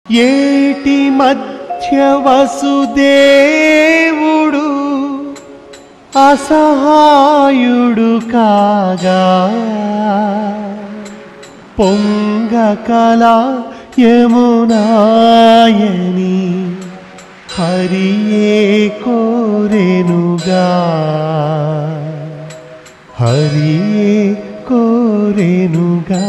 ఏటి మధ్య వసుదేవుడు అసహాయుడు కాగా పొంగకల యమునాయని హరియే కోరెనుగా హరియే కోరెనుగా.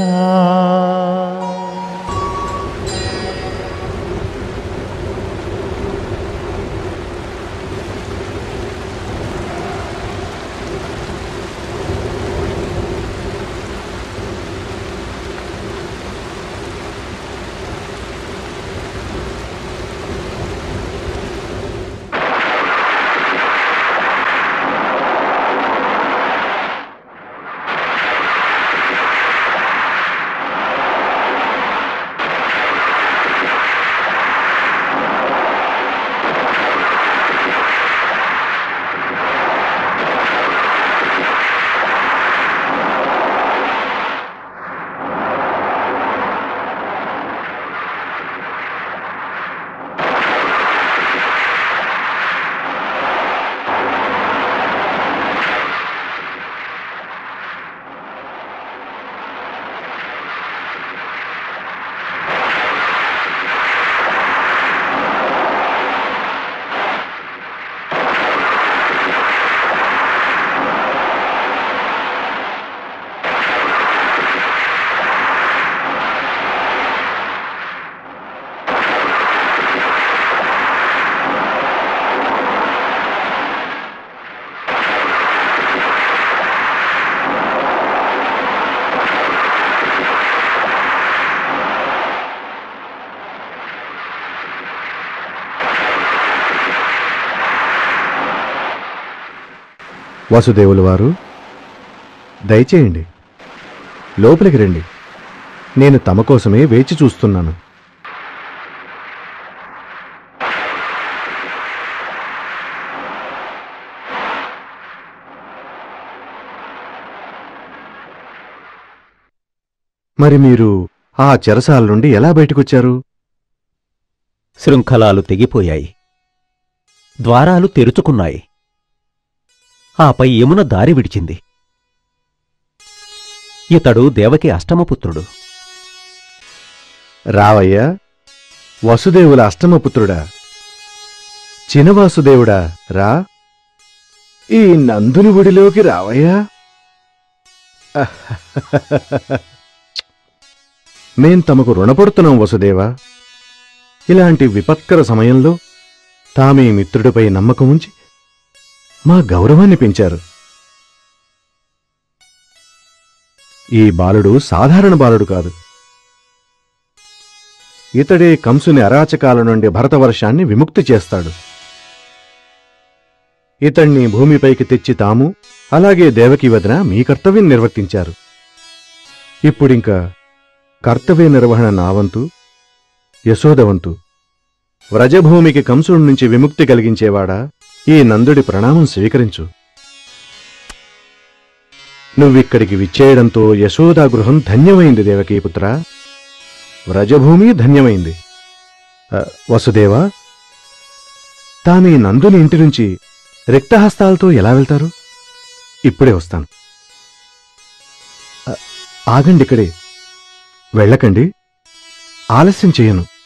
వాసుదేవుల వారు, దయచేయండి, లోపలికి రండి. నేను తమ కోసమే వేచి చూస్తున్నాను. మరి మీరు ఆ చెరసాల నుండి ఎలా బయటకొచ్చారు? శృంఖలాలు తెగిపోయాయి, ద్వారాలు తెరుచుకున్నాయి. ఆపై యమున దారి విడిచింది. ఇతడు దేవకి అష్టమపుత్రుడు. రావయ్యా, వసుదేవుల అష్టమపుత్రుడా, చినవాసుదేవుడా, రా, ఈ నందుని ఒడిలోకి రావయ్యా. మేం తమకు రుణపడుతున్నాం వసుదేవా. ఇలాంటి విపత్కర సమయంలో తామే మిత్రుడిపై నమ్మకం ఉంచి మా గౌరవాన్ని పెంచారు. ఈ బాలుడు సాధారణ బాలుడు కాదు. ఇతడే కంసుని అరాచకాల నుండి భరతవర్షాన్ని విముక్తి చేస్తాడు. ఇతణ్ణి భూమిపైకి తెచ్చి తాము, అలాగే దేవకీ వదిన మీ కర్తవ్యం నిర్వర్తించారు. ఇప్పుడింక కర్తవ్య నిర్వహణ నా వంతు, యశోదవంతు. వ్రజభూమికి కంసుడి నుంచి విముక్తి కలిగించేవాడా, ఈ నందుడి ప్రణామం స్వీకరించు. నువ్విక్కడికి విచ్చేయడంతో యశోదాగృహం ధన్యమైంది దేవకీపుత్ర, వ్రజభూమి ధన్యమైంది. వసుదేవా, తామీ నందుని ఇంటి నుంచి రిక్తహస్తాలతో ఎలా వెళ్తారు? ఇప్పుడే వస్తాను. ఆగండిక్కడే, వెళ్ళకండి, ఆలస్యం చేయను.